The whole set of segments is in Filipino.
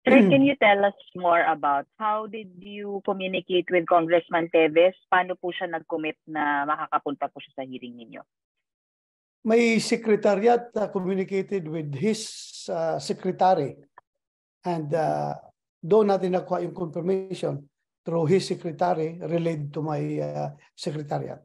Sir, can you tell us more about how did you communicate with Congressman Teves? Paano po siya nag-commit na makakapunta po siya sa hearing ninyo? May secretariat communicated with his secretary, and doon natin nakuha yung confirmation through his secretary relayed to my secretariat.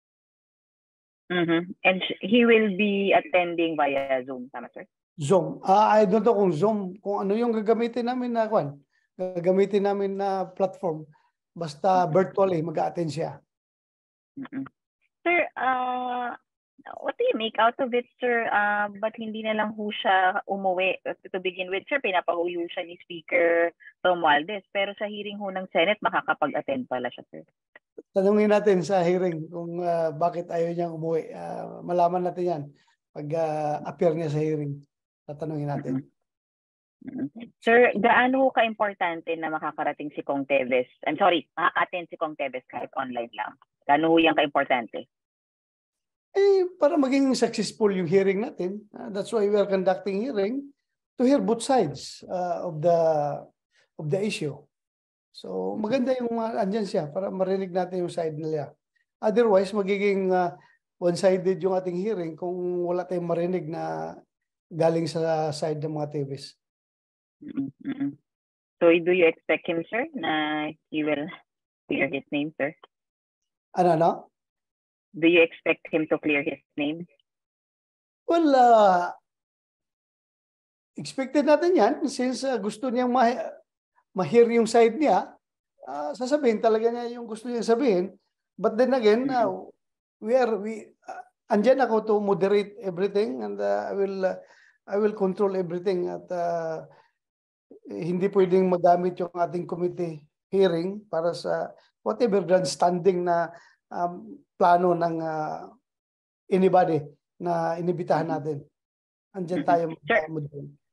And he will be attending via Zoom, tama sir? Zoom. I don't know kung Zoom, kung ano yung gagamitin namin na gagamitin namin na platform. Basta virtually mag-a-attend siya. Sir, what do you make out of it, sir? Ba't hindi na lang ho siya umuwi? To begin with, sir, pinapahuyo siya ni Speaker Romualdez. Pero sa hearing ho ng Senate, makakapag-attend pala siya, sir. Tanungin natin sa hearing kung bakit ayaw niyang umuwi. Malaman natin yan pag appear niya sa hearing. Tatanungin natin. Sir, gaano ka-importante na makakarating si Kong Teves? I'm sorry, makaka-attend si Kong Teves kahit online lang. Gaano ho yan ka-importante? Para maging successful yung hearing natin. That's why we are conducting hearing to hear both sides of the issue. So maganda yung andyan siya para marinig natin yung side nila. Otherwise, magiging one-sided yung ating hearing kung wala tayong marinig na galing sa side ng mga Teves. So do you expect him, sir, na he will clear his name, sir? Ano? Do you expect him to clear his name? Well, expected natin yan since gusto niyang ma-hear yung side niya. Sasabihin talaga niya yung gusto niyang sabihin. But then again, andyan ako to moderate everything, and I will control everything, at hindi pwedeng magamit yung ating committee hearing para sa whatever grandstanding na plano ng anybody na inibitahan natin. Andyan tayo.